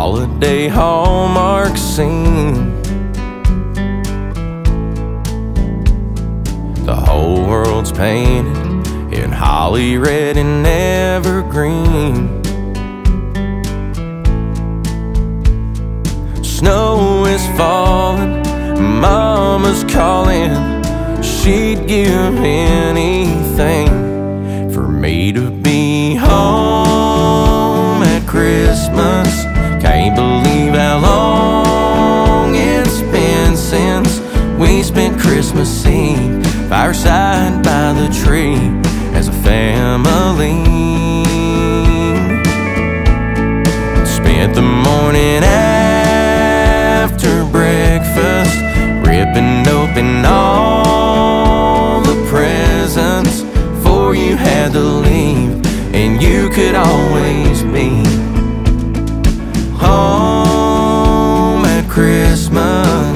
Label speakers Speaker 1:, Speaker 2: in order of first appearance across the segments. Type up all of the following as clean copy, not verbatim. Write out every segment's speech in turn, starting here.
Speaker 1: holiday Hallmark scene. The whole world's painted in holly red and evergreen. Snow is falling, Mama's calling. She'd give anything for me to be home at Christmas. Can't believe how long it's been since we spent Christmas Eve fireside by the tree as a family. Spent the morning after breakfast ripping open all the presents before you had to leave, and you could always be home at Christmas.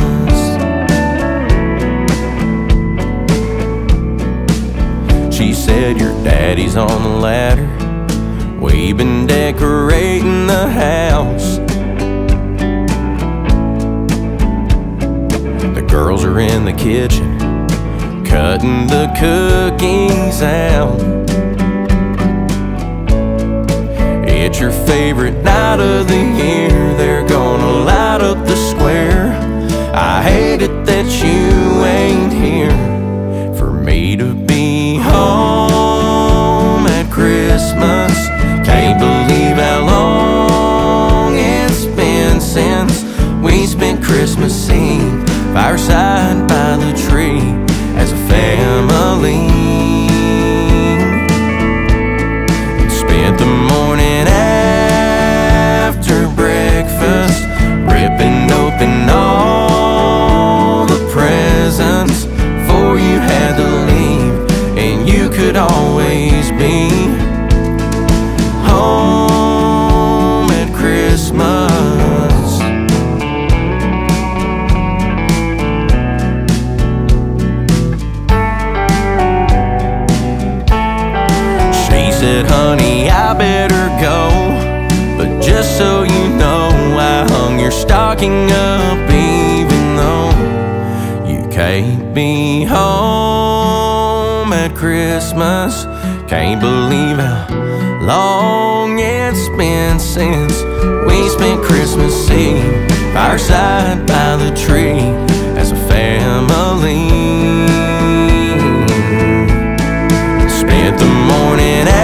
Speaker 1: She said, your daddy's on the ladder, we've been decorating the house. The girls are in the kitchen cutting the cookies out. It's your favorite night of the year, they're gonna light up the square. I hate it that you ain't here for me to be home at Christmas. Can't believe how long it's been since we spent Christmas Eve fireside by the tree as a family. Spent the morning after breakfast ripping open all the presents before you had to leave, and you could always be home at Christmas. She said, honey, I better go, but just so you know, I hung your stocking up even though you can't be home at Christmas. Can't believe how long it's been since we spent Christmas Eve fireside by the tree as a family. Spent the morning